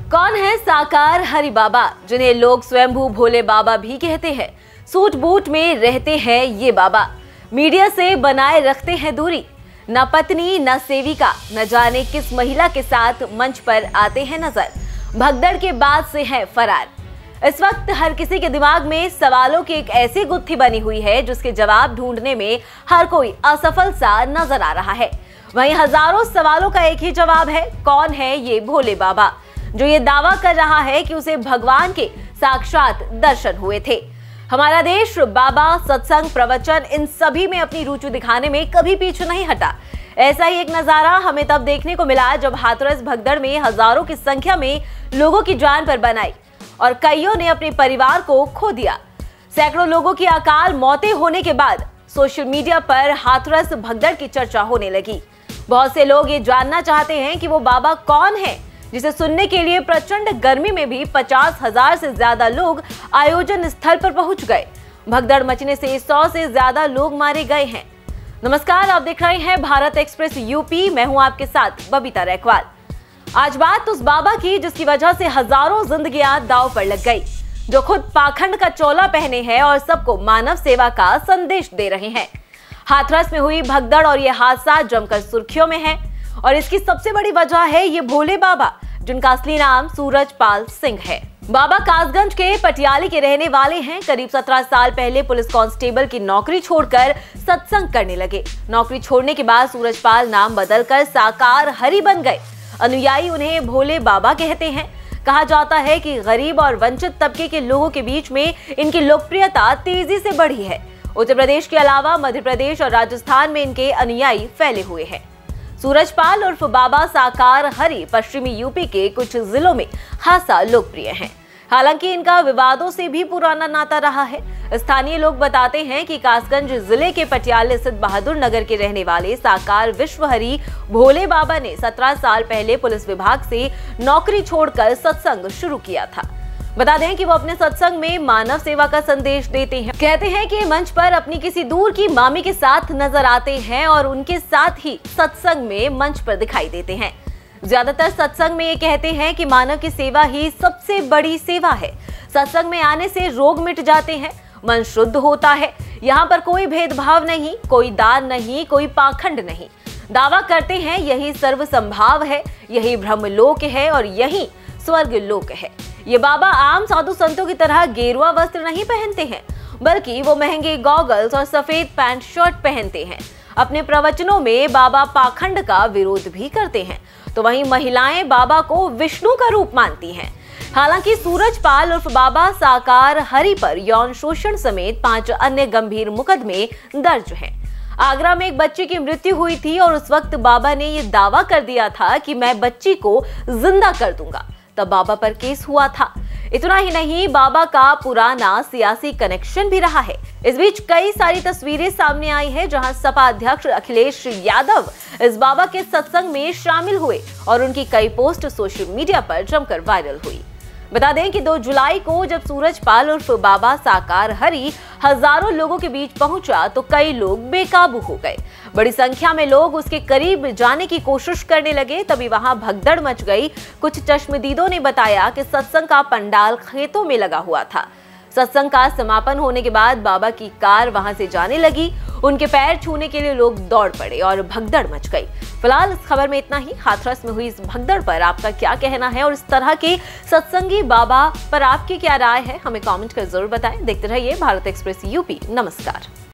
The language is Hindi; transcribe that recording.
कौन है साकार हरि बाबा, जिन्हें लोग स्वयंभू भोले बाबा भी कहते हैं। सूट बूट में रहते हैं ये बाबा, मीडिया से बनाए रखते हैं दूरी। न पत्नी न सेविका, न जाने किस महिला के साथ मंच पर आते हैं नजर। भगदड़ के बाद से हैं फरार। इस वक्त हर किसी के दिमाग में सवालों की एक ऐसी गुत्थी बनी हुई है जिसके जवाब ढूंढने में हर कोई असफल सा नजर आ रहा है। वहीं हजारों सवालों का एक ही जवाब है, कौन है ये भोले बाबा जो ये दावा कर रहा है कि उसे भगवान के साक्षात दर्शन हुए थे। हमारा देश बाबा, सत्संग, प्रवचन, इन सभी में अपनी रुचि दिखाने में कभी पीछे नहीं हटा। ऐसा ही एक नजारा हमें तब देखने को मिला जब हाथरस भगदड़ में हजारों की संख्या में लोगों की जान पर बनाई और कईयों ने अपने परिवार को खो दिया। सैकड़ों लोगों की अकाल मौतें होने के बाद सोशल मीडिया पर हाथरस भगदड़ की चर्चा होने लगी। बहुत से लोग ये जानना चाहते हैं कि वो बाबा कौन है जिसे सुनने के लिए प्रचंड गर्मी में भी 50,000 से ज्यादा लोग आयोजन स्थल पर पहुंच गए। भगदड़ मचने से 100 से ज्यादा लोग मारे गए हैं। नमस्कार, आप देख रहे हैं भारत एक्सप्रेस यूपी। मैं हूं आपके साथ बबीता रैकवाल। आज बात उस बाबा की जिसकी वजह से हजारों जिंदगियां दांव पर लग गई, जो खुद पाखंड का चोला पहने हैं और सबको मानव सेवा का संदेश दे रहे हैं। हाथरस में हुई भगदड़ और ये हादसा जमकर सुर्खियों में है और इसकी सबसे बड़ी वजह है ये भोले बाबा, जिनका असली नाम सूरजपाल सिंह है। बाबा कासगंज के पटियाली के रहने वाले हैं। करीब 17 साल पहले पुलिस कांस्टेबल की नौकरी छोड़कर सत्संग करने लगे। नौकरी छोड़ने के बाद सूरजपाल नाम बदलकर साकार हरि बन गए। अनुयायी उन्हें भोले बाबा कहते हैं। कहा जाता है कि गरीब और वंचित तबके के लोगों के बीच में इनकी लोकप्रियता तेजी से बढ़ी है। उत्तर प्रदेश के अलावा मध्य प्रदेश और राजस्थान में इनके अनुयायी फैले हुए हैं। सूरजपाल उर्फ बाबा साकार हरि पश्चिमी यूपी के कुछ जिलों में खासा लोकप्रिय हैं। हालांकि इनका विवादों से भी पुराना नाता रहा है। स्थानीय लोग बताते हैं कि कासगंज जिले के पटियाले स्थित बहादुर नगर के रहने वाले साकार विश्व हरि भोले बाबा ने 17 साल पहले पुलिस विभाग से नौकरी छोड़कर सत्संग शुरू किया था। बता दें कि वो अपने सत्संग में मानव सेवा का संदेश देते हैं। कहते हैं कि मंच पर अपनी किसी दूर की मामी के साथ नजर आते हैं और उनके साथ ही सत्संग में मंच पर दिखाई देते हैं। ज्यादातर सत्संग में ये कहते हैं कि मानव की सेवा ही सबसे बड़ी सेवा है। सत्संग में आने से रोग मिट जाते हैं, मन शुद्ध होता है। यहाँ पर कोई भेदभाव नहीं, कोई दान नहीं, कोई पाखंड नहीं। दावा करते हैं यही सर्व संभाव है, यही ब्रह्मलोक है और यही स्वर्ग लोक है। ये बाबा आम साधु संतों की तरह गेरुआ वस्त्र नहीं पहनते हैं, बल्कि वो महंगे गॉगल्स और सफेद पैंट शर्ट पहनते हैं। अपने प्रवचनों में बाबा पाखंड का विरोध भी करते हैं, तो वहीं महिलाएं बाबा को विष्णु का रूप मानती हैं। हालांकि सूरजपाल उर्फ बाबा साकार हरि पर यौन शोषण समेत 5 अन्य गंभीर मुकदमे दर्ज हैं। आगरा में एक बच्ची की मृत्यु हुई थी और उस वक्त बाबा ने ये दावा कर दिया था कि मैं बच्ची को जिंदा कर दूंगा। तब बाबा पर केस हुआ था। इतना ही नहीं, बाबा का पुराना सियासी कनेक्शन भी रहा है। इस बीच कई सारी तस्वीरें सामने आई हैं जहां सपा अध्यक्ष अखिलेश यादव इस बाबा के सत्संग में शामिल हुए और उनकी कई पोस्ट सोशल मीडिया पर जमकर वायरल हुई। बता दें कि 2 जुलाई को जब सूरजपाल उर्फ बाबा साकार हरि हजारों लोगों के बीच पहुंचा तो कई लोग बेकाबू हो गए। बड़ी संख्या में लोग उसके करीब जाने की कोशिश करने लगे। तभी वहां भगदड़ मच गई। कुछ चश्मदीदों ने बताया कि सत्संग का पंडाल खेतों में लगा हुआ था। सत्संग का समापन होने के बाद बाबा की कार वहां से जाने लगी। उनके पैर छूने के लिए लोग दौड़ पड़े और भगदड़ मच गई। फिलहाल इस खबर में इतना ही। हाथरस में हुई इस भगदड़ पर आपका क्या कहना है और इस तरह के सत्संगी बाबा पर आपकी क्या राय है, हमें कमेंट कर जरूर बताएं। देखते रहिए भारत एक्सप्रेस यूपी। नमस्कार।